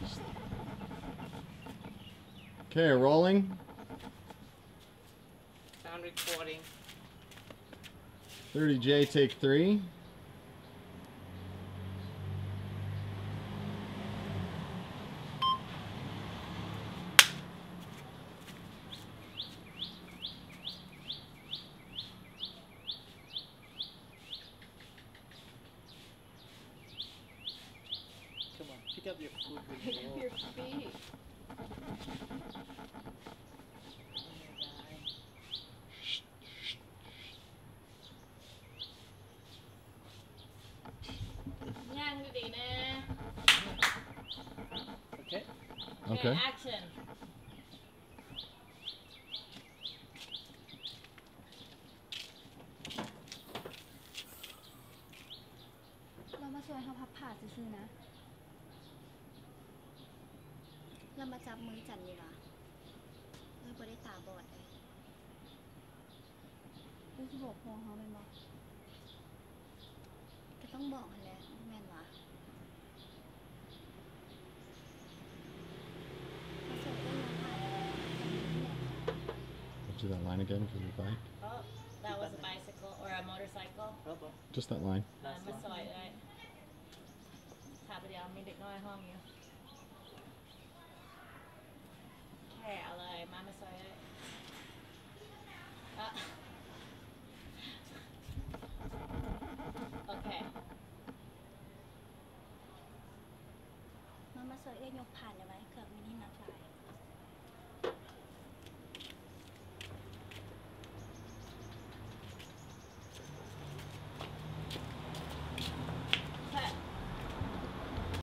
Okay, rolling. Sound recording. 30J, take 3. Come on, pick up your food. Pick up your feet. Nhang đi nè. Okay. Okay. Action. เรามาช่วยเขาพับผ้าซื่อๆนะเรามาจับมือจันนี่ล่ะเราบ่ได้ตาบอดเลยรู้สิบอกพอเขาเป็นบ่ก็ต้องบอกหั่นแหละแม่นวะเขาสวยได้ยังไง Let's do that line again for the bike. Oh, that was a bicycle or a motorcycle. Just that line. มาซอยได้ถ้าไปเดี๋ยวมีเด็กน้อยห้องอยู่แค่เอาเลยมาซอยได้โอเคมาสวยได้ยกผ่านได้ไหมเกือบมินินักหลาย